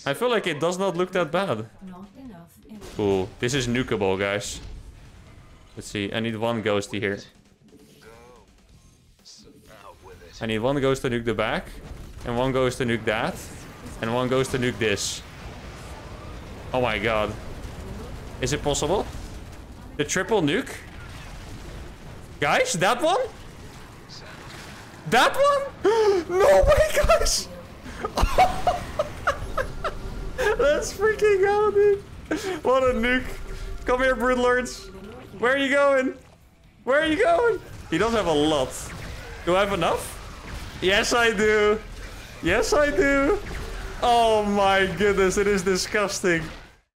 I feel like it does not look that bad. Cool. This is nukeable, guys. Let's see. I need one ghosty here. I need one ghost to nuke the back. And one goes to nuke that. And one goes to nuke this. Oh my god. Is it possible? The triple nuke? Guys, that one? That one? No way, guys! Let's freaking go, dude. What a nuke. Come here, Broodlords. Where are you going? Where are you going? He does have a lot. Do I have enough? Yes, I do. Yes, I do. Oh my goodness, it is disgusting.